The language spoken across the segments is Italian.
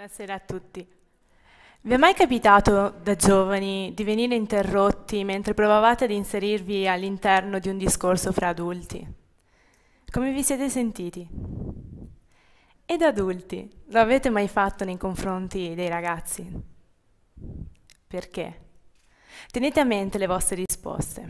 Buonasera a tutti. Vi è mai capitato da giovani di venire interrotti mentre provavate ad inserirvi all'interno di un discorso fra adulti? Come vi siete sentiti? E da adulti, lo avete mai fatto nei confronti dei ragazzi? Perché? Tenete a mente le vostre risposte.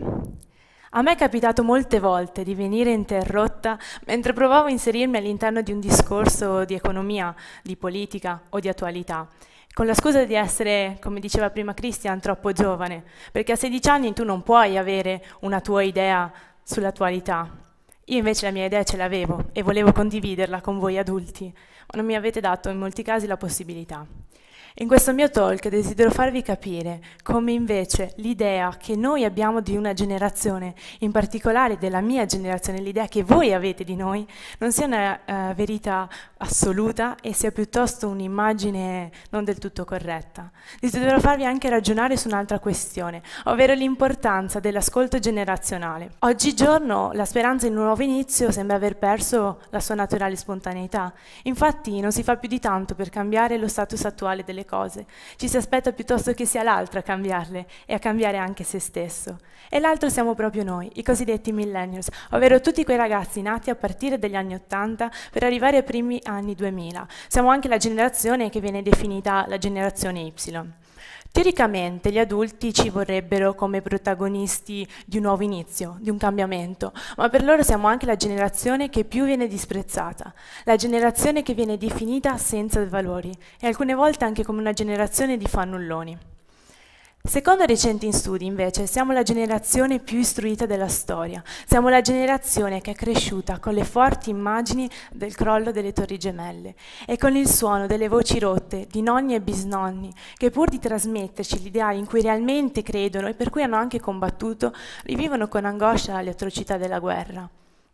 A me è capitato molte volte di venire interrotta mentre provavo a inserirmi all'interno di un discorso di economia, di politica o di attualità, con la scusa di essere, come diceva prima Christian, troppo giovane, perché a 16 anni tu non puoi avere una tua idea sull'attualità. Io invece la mia idea ce l'avevo e volevo condividerla con voi adulti, ma non mi avete dato in molti casi la possibilità. In questo mio talk desidero farvi capire come invece l'idea che noi abbiamo di una generazione, in particolare della mia generazione, l'idea che voi avete di noi, non sia una verità assoluta e sia piuttosto un'immagine non del tutto corretta. Desidero farvi anche ragionare su un'altra questione, ovvero l'importanza dell'ascolto generazionale. Oggigiorno la speranza in un nuovo inizio sembra aver perso la sua naturale spontaneità. Infatti non si fa più di tanto per cambiare lo status attuale delle cose, ci si aspetta piuttosto che sia l'altro a cambiarle e a cambiare anche se stesso. E l'altro siamo proprio noi, i cosiddetti millennials, ovvero tutti quei ragazzi nati a partire dagli anni 80 per arrivare ai primi anni 2000. Siamo anche la generazione che viene definita la generazione Y. Teoricamente gli adulti ci vorrebbero come protagonisti di un nuovo inizio, di un cambiamento, ma per loro siamo anche la generazione che più viene disprezzata, la generazione che viene definita senza valori e alcune volte anche come una generazione di fannulloni. Secondo recenti studi, invece, siamo la generazione più istruita della storia. Siamo la generazione che è cresciuta con le forti immagini del crollo delle Torri Gemelle e con il suono delle voci rotte di nonni e bisnonni che pur di trasmetterci gli ideali in cui realmente credono e per cui hanno anche combattuto, rivivono con angoscia le atrocità della guerra.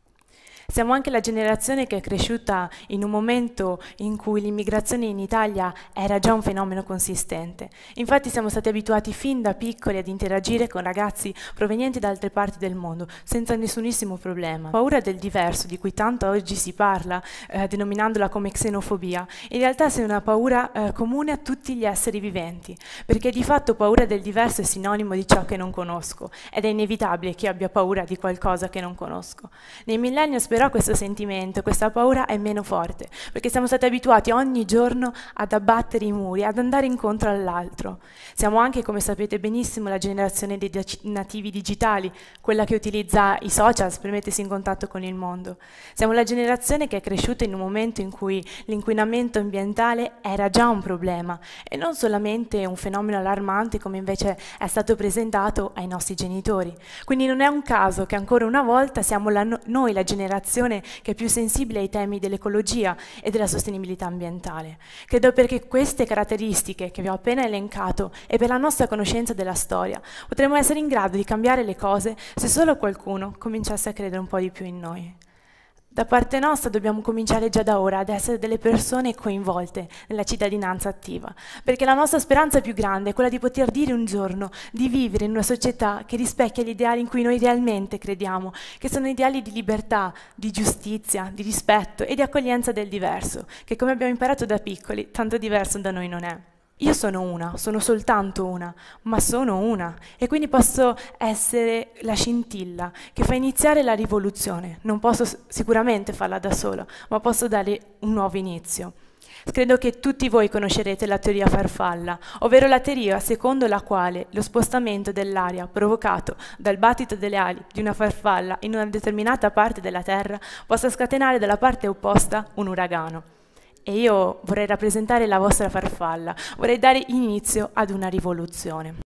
Siamo anche la generazione che è cresciuta in un momento in cui l'immigrazione in Italia era già un fenomeno consistente. Infatti siamo stati abituati fin da piccoli ad interagire con ragazzi provenienti da altre parti del mondo, senza nessunissimo problema. La paura del diverso, di cui tanto oggi si parla, denominandola come xenofobia, in realtà è una paura comune a tutti gli esseri viventi, perché di fatto paura del diverso è sinonimo di ciò che non conosco, ed è inevitabile che io abbia paura di qualcosa che non conosco. Nei millennials però questo sentimento, questa paura è meno forte, perché siamo stati abituati ogni giorno ad abbattere i muri, ad andare incontro all'altro. Siamo anche, come sapete benissimo, la generazione dei nativi digitali, quella che utilizza i social per mettersi in contatto con il mondo. Siamo la generazione che è cresciuta in un momento in cui l'inquinamento ambientale era già un problema e non solamente un fenomeno allarmante come invece è stato presentato ai nostri genitori. Quindi non è un caso che ancora una volta siamo noi la generazione che è più sensibile ai temi dell'ecologia e della sostenibilità ambientale. Credo perché queste caratteristiche che vi ho appena elencato e per la nostra conoscenza della storia potremmo essere in grado di cambiare le cose se solo qualcuno cominciasse a credere un po' di più in noi. Da parte nostra dobbiamo cominciare già da ora ad essere delle persone coinvolte nella cittadinanza attiva, perché la nostra speranza più grande è quella di poter dire un giorno di vivere in una società che rispecchia gli ideali in cui noi realmente crediamo, che sono ideali di libertà, di giustizia, di rispetto e di accoglienza del diverso, che come abbiamo imparato da piccoli, tanto diverso da noi non è. Io sono soltanto una, ma sono una e quindi posso essere la scintilla che fa iniziare la rivoluzione. Non posso sicuramente farla da sola, ma posso dare un nuovo inizio. Credo che tutti voi conoscerete la teoria farfalla, ovvero la teoria secondo la quale lo spostamento dell'aria provocato dal battito delle ali di una farfalla in una determinata parte della Terra possa scatenare dalla parte opposta un uragano. E io vorrei rappresentare la vostra farfalla, vorrei dare inizio ad una rivoluzione.